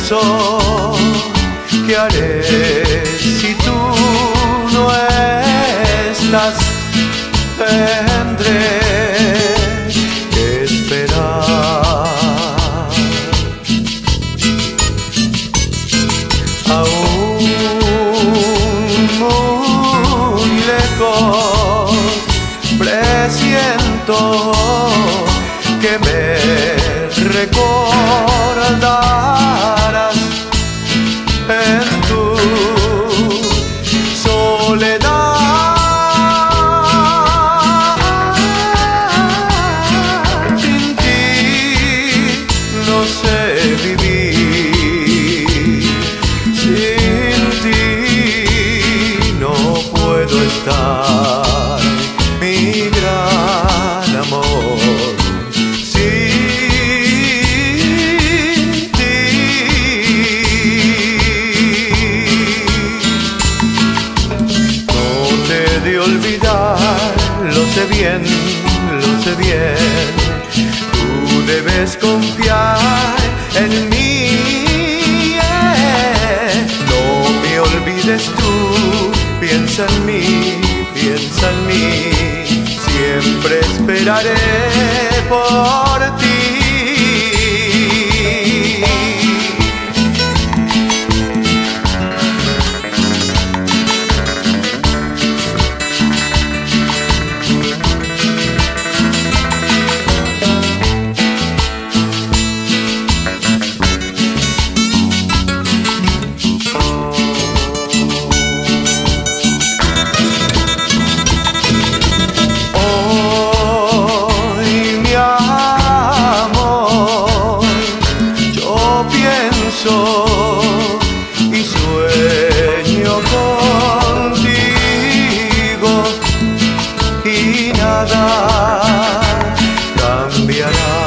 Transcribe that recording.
pienso, ¿qué haré si tú no estás? Tendré que esperar. Aún muy lejos presiento que me recordarás en tu soledad. Sin ti no sé vivir, sin ti no puedo estar, mi gran amor. De olvidar, lo sé bien, tú debes confiar en mí. No me olvides tú, piensa en mí, siempre esperaré por ti. Y sueño contigo y nada cambiará.